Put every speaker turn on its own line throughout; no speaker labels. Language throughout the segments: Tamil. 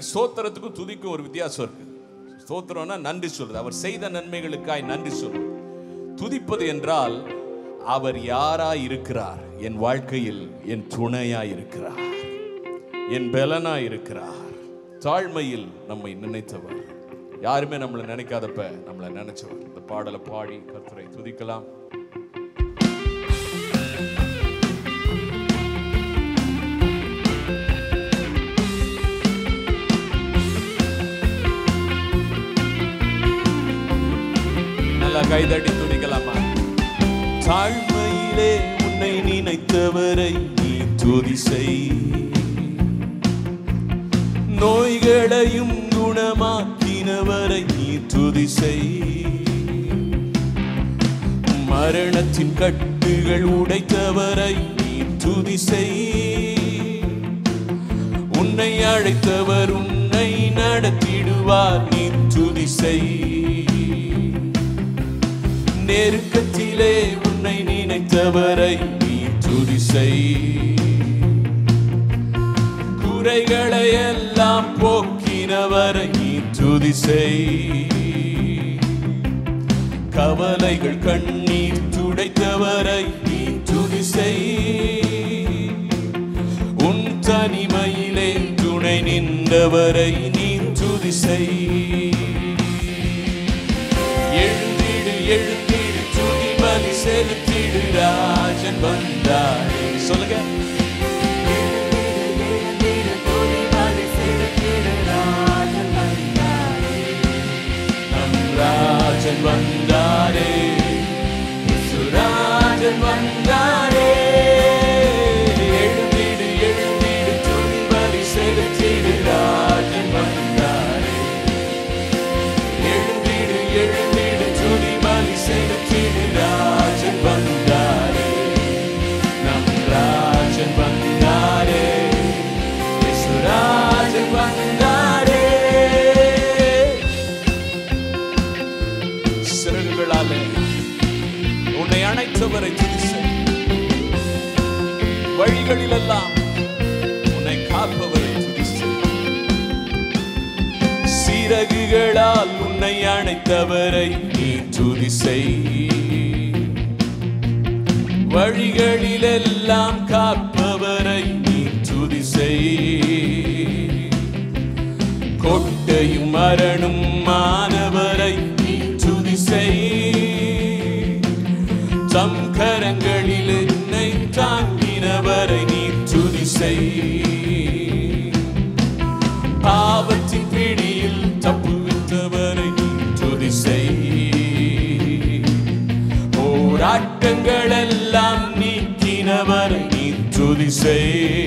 ஸ்தோத்திரத்துக்கும் துதிக்கும் ஒரு வித்தியாசம் இருக்கு. ஸ்தோத்திரம்னா நன்றி சொல்றது, அவர் செய்த நன்மைகளுக்காய் நன்றி சொல்றது. துதிப்பது என்றால் அவர் யாராய் இருக்கிறார், என் வாழ்க்கையில் என் துணையாய் இருக்கிறார், என் பலனாய் இருக்கிறார். தாழ்மையில் நம்மை நினைத்தவர், யாருமே நம்மளை நினைக்காதப்ப நம்மளை நினைச்சவர். இந்த பாடலை பாடி கர்த்தரை துதிக்கலாம். நல்லா கைதட்டி துதிக்கலாமா? தாழ்மையிலே உன்னை நினைத்தவரை நீ துதி செய், நோய்களையும் குணமாக்கினவரை நீ துதி செய், மரணத்தின் கட்டுகள் உடைத்தவரை நீ துதி செய், உன்னை அழைத்தவர் உன்னை நடத்திடுவார் நீ துதி செய், நெருக்கத்திலே உன்னை நினைத்தவரை நீ துதி செய், குறைகளை எல்லாம் போக்கினவரை நீ துதி செய், கவலைகள் கண்ணீர் துடைத்தவரை நீ துதி செய், உன் தனிமையிலே துணை நின்றவரை நீ துதி செய். எழுந்திடு எழுந்திடு துதி பலி செலுத்திடு, ராஜன் வந்தார். சொல்லுங்க. ராஜன் வந்தாரே, ராஜன் வந்தாரே, எழுந்திடு எழுந்திடு துதி பலி செலுத்திடு, ராஜன் வந்தாரே, எழுந்திடு எழுந்திடு துதி பலி செலுத்திடு, ராஜன் வந்தாரே, நம் ராஜன் வந்தாரே, ராஜன் வந்தாரே. சிறகுகளாலே உன்னை அணைத்தவரை துதி செய், வழிகளிலெல்லாம் உன்னை காப்பவரை துதி செய், சிறகுகளால் உன்னை அணைத்தவரை நீ துதி செய், வழிகளிலெல்லாம் காப்பவரை நீ துதி செய், கோட்டையும் மரணும் மாணவரை நீ துதி செய், தம் கரங்களில் என்னை தாங்கினவரை நீ துதி செய், பாவத்தின் பிடியில் தப்புவித்தவரை நீ துதி செய், போராட்டங்கள் எல்லாம் நீக்கினவரை நீ துதி செய்,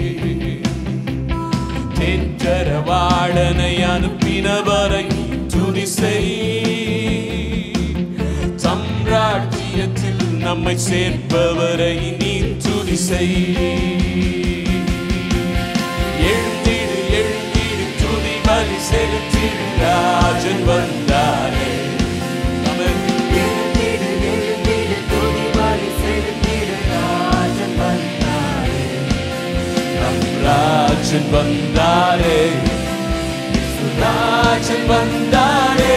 தேற்றரவாளனை அனுப்பினவரை நீ துதி செய், ராஜ்யத்தில் நம்மை சேர்ப்பவரை நீ துதி செய். எழுந்திடு எழுந்திடு துதி பலி செலுத்திடு, ராஜன் வந்தாரே, எழுந்திடு எழுந்திடு துதி பலி செலுத்திடு, ராஜன் வந்தாரே, நம் ராஜன் வந்தாரே, ராஜன் வந்தாரே,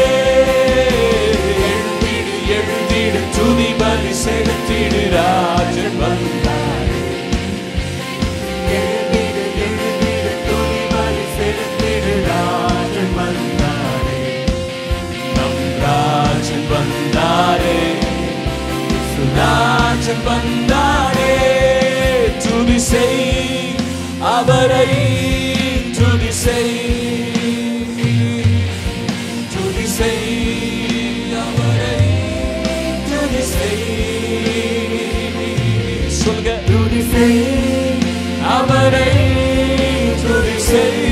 எழுந்திடு துதி பலி செலுத்திடு, ராஜன் வந்தாரே, எழுந்திடு எழுந்திடு துதி பலி செலுத்திடு, ராஜன் வந்தாரே, நம் ராஜன் வந்தாரே, ராஜன் வந்தாரே, துதி செய் அவரை, துதி செய், துதி செய் அவரை, சொல்லுங்க. துதி செய் அவரை, துதி செய்,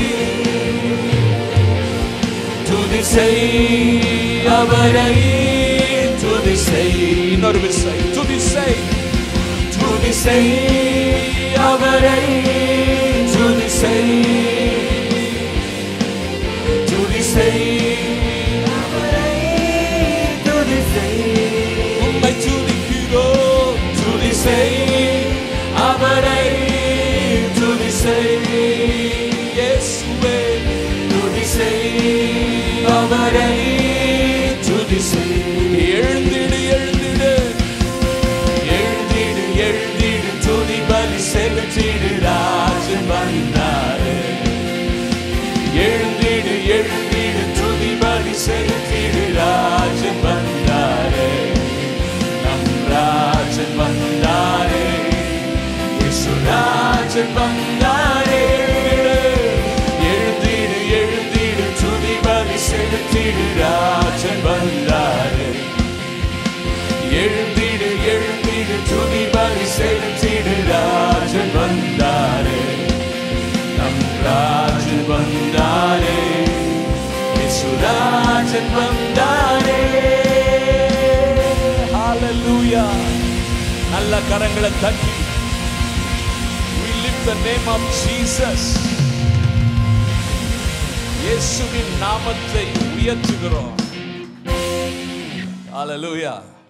துதி செய் அவரை, துதி செய். இன்னொரு விசை துதி செய், துதி செய் அவரை, துதி செய், துதி செய் அவரை, துதி செய், உம்மை துதிக்கிறோம், துதி செய் அவரை, துதி செய், இயேசுவே செய், அவரை துதி செய். எழுந்திடு எழுந்திடு எழுந்திடு எழுந்திடு, துதி பலி செலுத்திடு, ராஜன் வந்தாரே. எழுந்திடு எழுந்திடு, துதி பலி செலுத்திடு, ராஜன் வந்தாரே. நம் ராஜன் வந்தாரே, இயேசு ராஜன் வந்தாரே. எழுந்திடு எழுந்திடு, துதி பலி செலுத்திடு, ராஜன் வந்தாரே. எழுந்திடு எழுந்திடு, துதி பலி செலுத்திடு, ராஜன் வந்தாரே. நம் ராஜன் வந்தாரே, இயேசு ராஜன் வந்தாரே. ஹalleluya. நல்ல கரங்களை தட்டி we lift the name of Jesus. இயேசுவின் நாமத்தை உயர்த்துகிறோம். ஹalleluya.